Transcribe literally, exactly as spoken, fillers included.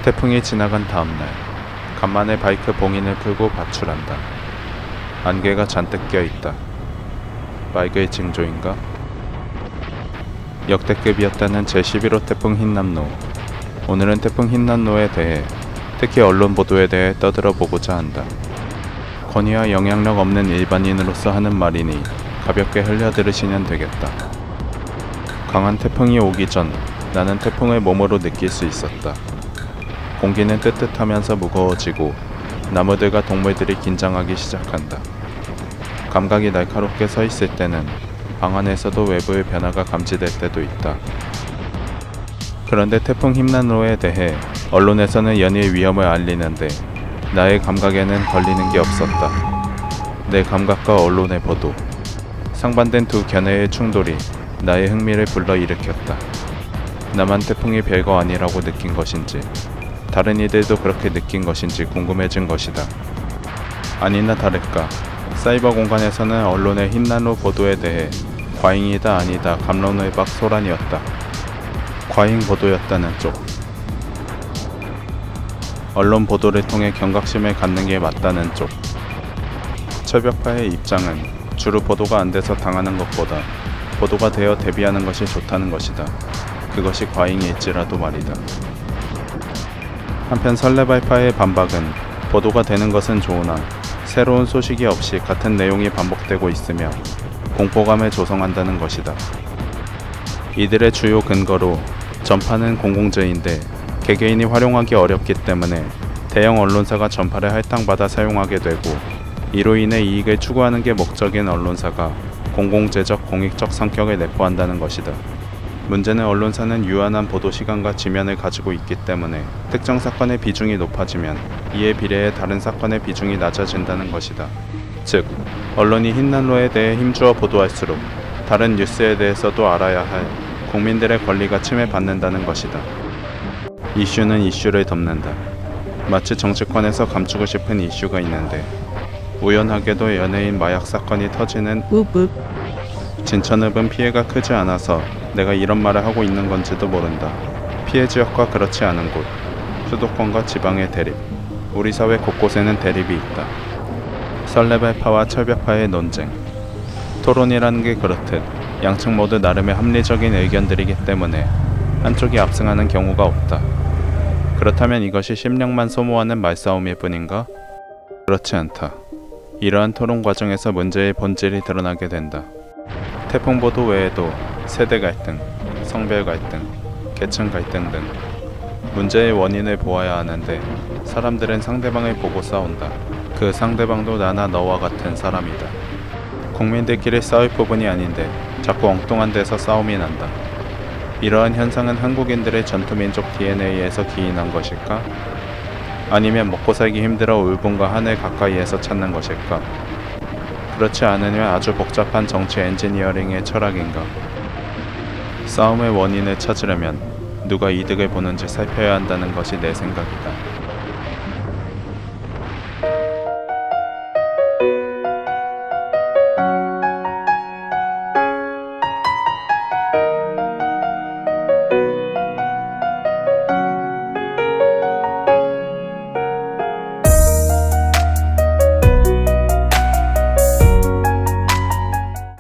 태풍이 지나간 다음날 간만에 바이크 봉인을 풀고 가출한다. 안개가 잔뜩 껴있다. 바이크의 징조인가? 역대급이었다는 제십일 호 태풍 흰남노. 오늘은 태풍 흰남노에 대해, 특히 언론 보도에 대해 떠들어 보고자 한다. 권위와 영향력 없는 일반인으로서 하는 말이니 가볍게 흘려들으시면 되겠다. 강한 태풍이 오기 전 나는 태풍을 몸으로 느낄 수 있었다. 공기는 뜨뜻하면서 무거워지고 나무들과 동물들이 긴장하기 시작한다. 감각이 날카롭게 서 있을 때는 방 안에서도 외부의 변화가 감지될 때도 있다. 그런데 태풍 흰남노에 대해 언론에서는 연일 위험을 알리는데 나의 감각에는 걸리는 게 없었다. 내 감각과 언론의 보도, 상반된 두 견해의 충돌이 나의 흥미를 불러일으켰다. 나만 태풍이 별거 아니라고 느낀 것인지, 다른 이들도 그렇게 느낀 것인지 궁금해진 것이다. 아니나 다를까, 사이버 공간에서는 언론의 흰남노 보도에 대해 과잉이다 아니다 갑론을박 소란이었다. 과잉 보도였다는 쪽. 언론 보도를 통해 경각심을 갖는 게 맞다는 쪽. 철벽파의 입장은 주로 보도가 안 돼서 당하는 것보다 보도가 되어 대비하는 것이 좋다는 것이다. 그것이 과잉일지라도 말이다. 한편 설레발파의 반박은 보도가 되는 것은 좋으나 새로운 소식이 없이 같은 내용이 반복되고 있으며 공포감을 조성한다는 것이다. 이들의 주요 근거로 전파는 공공재인데 개개인이 활용하기 어렵기 때문에 대형 언론사가 전파를 할당받아 사용하게 되고, 이로 인해 이익을 추구하는 게 목적인 언론사가 공공재적 공익적 성격을 내포한다는 것이다. 문제는 언론사는 유한한 보도 시간과 지면을 가지고 있기 때문에 특정 사건의 비중이 높아지면 이에 비례해 다른 사건의 비중이 낮아진다는 것이다. 즉, 언론이 흰남노에 대해 힘주어 보도할수록 다른 뉴스에 대해서도 알아야 할 국민들의 권리가 침해받는다는 것이다. 이슈는 이슈를 덮는다. 마치 정치권에서 감추고 싶은 이슈가 있는데 우연하게도 연예인 마약 사건이 터지는 읍읍. 진천읍은 피해가 크지 않아서 내가 이런 말을 하고 있는 건지도 모른다. 피해 지역과 그렇지 않은 곳, 수도권과 지방의 대립, 우리 사회 곳곳에는 대립이 있다. 설레발파와 철벽파의 논쟁. 토론이라는 게 그렇듯 양측 모두 나름의 합리적인 의견들이기 때문에 한쪽이 압승하는 경우가 없다. 그렇다면 이것이 심령만 소모하는 말싸움일 뿐인가? 그렇지 않다. 이러한 토론 과정에서 문제의 본질이 드러나게 된다. 태풍 보도 외에도 세대 갈등, 성별 갈등, 계층 갈등 등 문제의 원인을 보아야 하는데 사람들은 상대방을 보고 싸운다. 그 상대방도 나나 너와 같은 사람이다. 국민들끼리 싸울 부분이 아닌데 자꾸 엉뚱한 데서 싸움이 난다. 이러한 현상은 한국인들의 전투민족 디엔에이에서 기인한 것일까? 아니면 먹고 살기 힘들어 울분과 하늘 가까이에서 찾는 것일까? 그렇지 않으면 아주 복잡한 정치 엔지니어링의 철학인가? 싸움의 원인을 찾으려면 누가 이득을 보는지 살펴야 한다는 것이 내 생각이다.